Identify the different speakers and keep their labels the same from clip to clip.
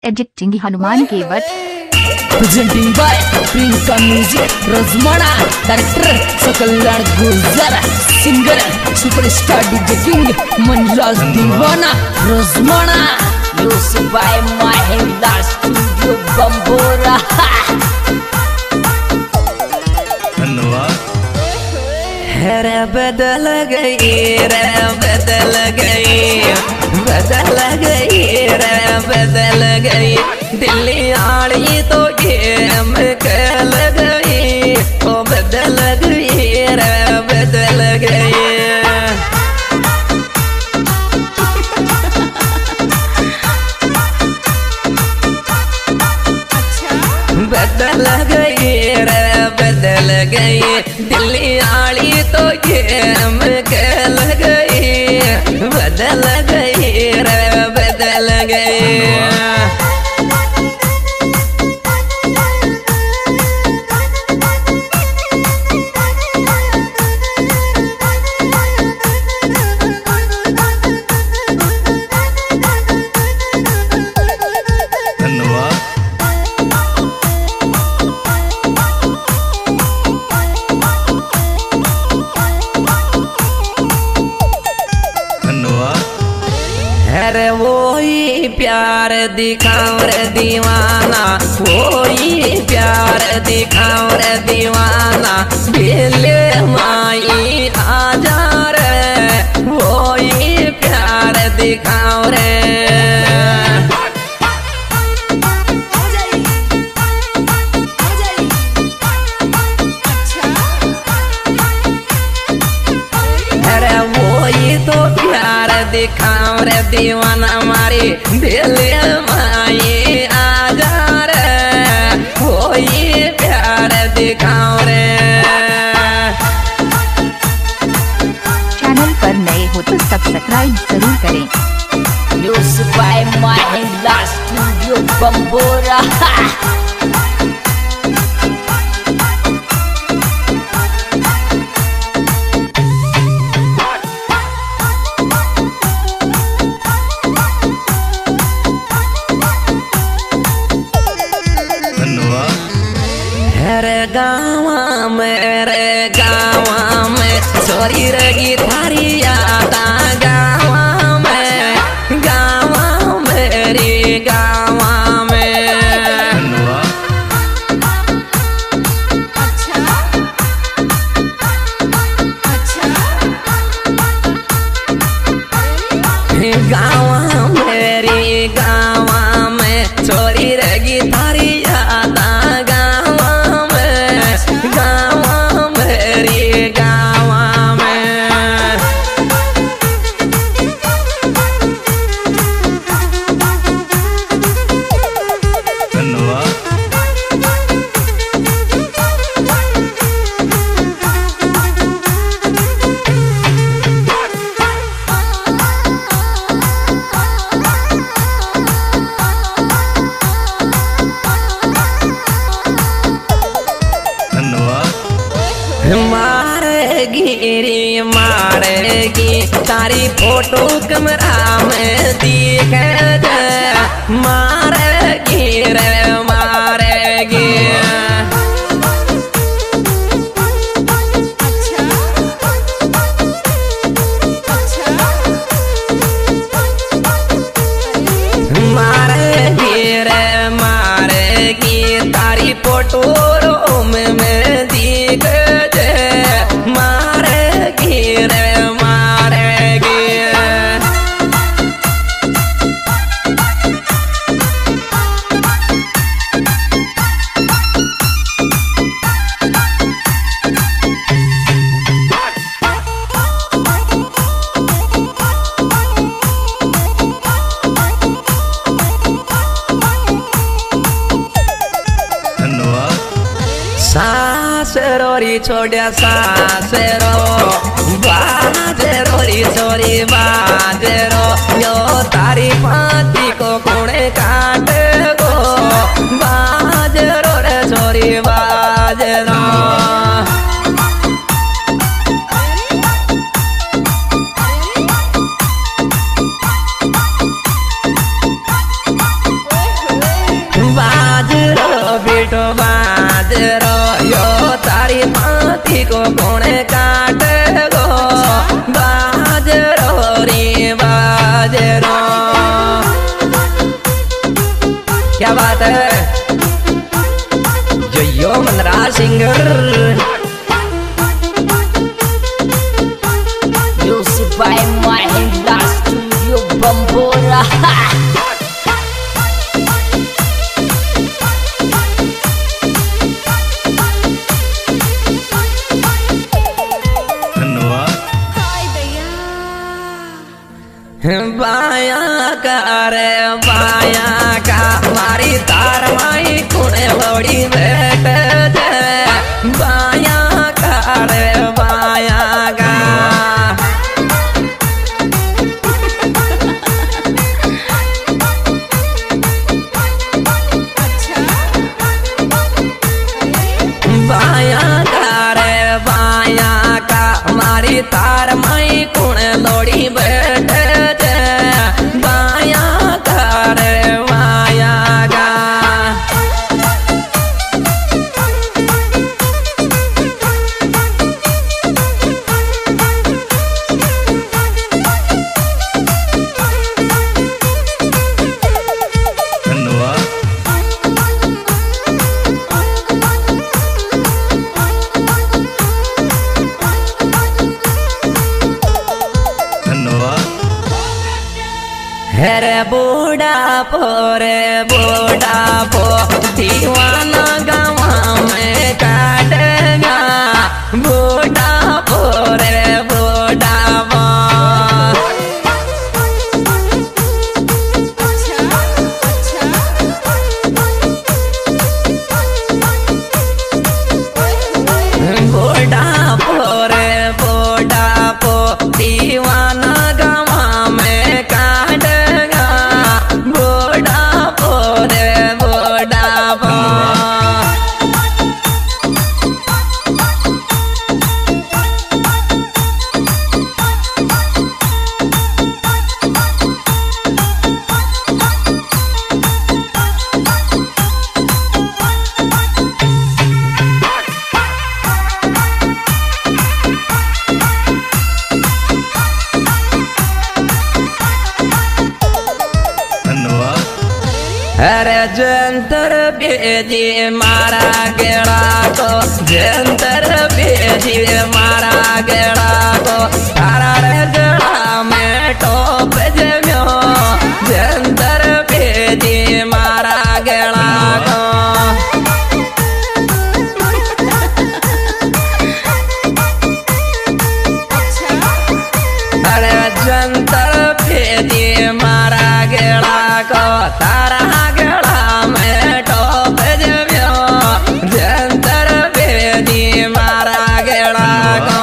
Speaker 1: Editing Hanuman Kewat.
Speaker 2: Presenting by Prinka music Rajmana, director Sakalad Gujar, singer superstar DJ king Manraj Deewana Rajmana, music by Mahindra studio Bambora.
Speaker 3: धन्यवाद।
Speaker 4: रे बदल गई रे बदल गई, बदल गई रे बदल गई, दिल्ली आड़ी तो गेम खेल गई, ओ बदल गई रे बदल गई। बदल गई रे बदल गई, दिल्ली आड़ी तो गेम खेल गई, बदल गई रे बदल गई। अरे वही प्यार दिखाओ रे दीवाना, वही प्यार दिखाओ रे दीवाना, बेले माई आजा रे, वही प्यार दिखाओ रे। अरे वही तो प्यार दिखाओ रे दीवाना मारी, दिल्ली माई आजा रे, वही प्यार दिखाओ रे।
Speaker 1: चैनल पर नए हो तो सब्सक्राइब जरूर करें।
Speaker 2: Music by Mahindra studio Bambora.
Speaker 4: रे गावा में छोरी रगी थारी यादा, गावा में रे गावा में। गावा मेरी गावा में छोरी रगी थारी यादा, गिरी मारेगी तारी फोटो कैमरा में दिखे दे, मारेगी रे मारेगी। मारेगी रे मारेगी तारी फोटो रूम में दिखे दे, मारेगी रे मारेगी। सासरोरी छोड़िया सासरो, बाजरो री छोरी बाजरो, यो तारी पाती को कुणे काट गो, बाजरो रे छोरी बाजरो। को कोणे काट गो बाजरो रे बाजरो। क्या बात है जयो Manraj singer.
Speaker 2: Music by Mahindra Studio Bambora.
Speaker 3: धन्यवाद।
Speaker 4: बाया का रे बाया का मारी तार माई कुने लोड़ी बैठ दे। बाया का रे बाया का बाया का रे बाया का मारी तार माई कुने लोड़ी बैठ दे। बाया का रे बाया का
Speaker 3: धन्यवाद। धन्यवाद।
Speaker 4: हेरे बूढ़ा पो दीवाना गवा में काटेगा। बूढ़ा पो रे बूढ़ा पो बूढ़ा पो रे बूढ़ा पो दीवाना गवा में काटेगा। बूढ़ा पो रे बूढ़ा पो
Speaker 3: धन्यवाद।
Speaker 4: अरे जंतर बेजी मारा गेड़ा को जंतर बेजी मारा गेड़ा को तारा रे गड़ा में टोप जम्यो। जंतर बेजी मारा गेड़ा को अरे जंतर बेजी मारा गेड़ा को तारा गेड़ा में टोप जम्यो। जंतर बेजी मारा गेड़ा को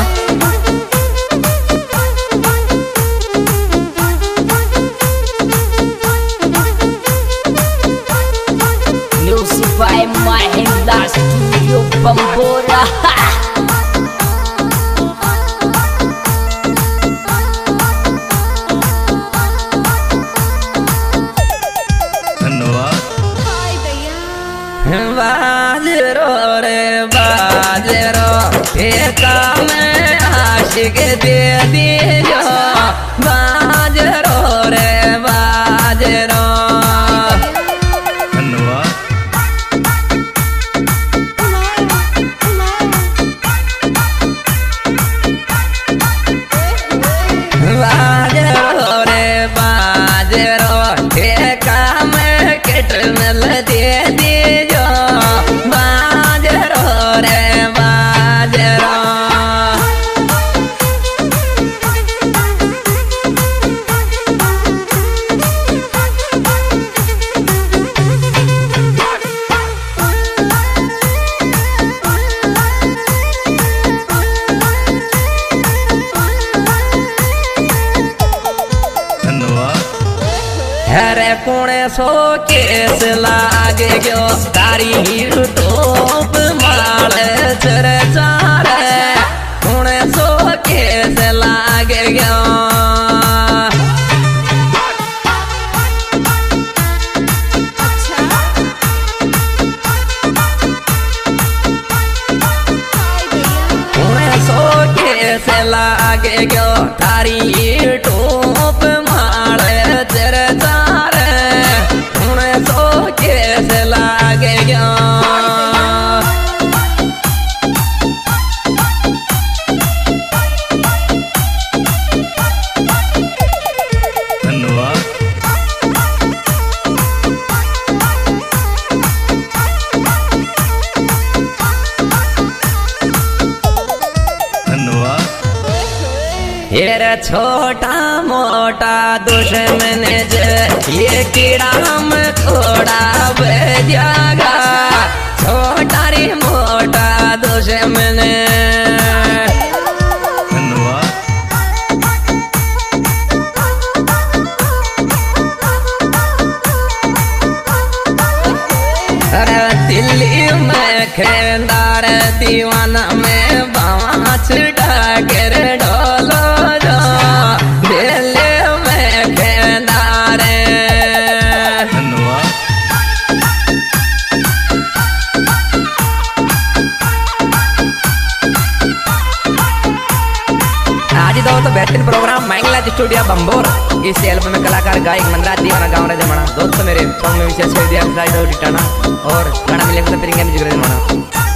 Speaker 2: Music by Mahindra Studio Bambora.
Speaker 3: धन्यवाद।
Speaker 4: बाजरो रे बाजरो एका में आशिक दे दियो। बाजरो रे बाजरो
Speaker 3: धन्यवाद।
Speaker 4: बाजरो रे बाजरो एका में किट मिल दे दियो। बाजरो रे बाजरो हरे कुणे सो केस लागे गयो तारी हीर टोप माल चर चारे कुणे सो केस लागे गयो कैसे लागे गयो थारी टोप मारे तेरे चारे उन्हें सो कैसे लागे गयो ये छोटा मोटा दुश्मन जे ये कीड़ा हम थोड़ा बेजागा छोटा रे मोटा दुश्मन अरे दिल्ली में खेदार दीवाना में बाँच डागर ढोलो जो दिल्ली में खेदार आज तो बेहतरीन प्रोग्राम माइंगला स्टूडियो बंबोर इस एल्बम में कलाकार गायक मंदरा दीवाना गाँव रहे जमाना दोस्तों मेरे सॉन्ग में विशेष कर दिया और गाना मिलेगा तो फिर म्यूजिक रहे जमाना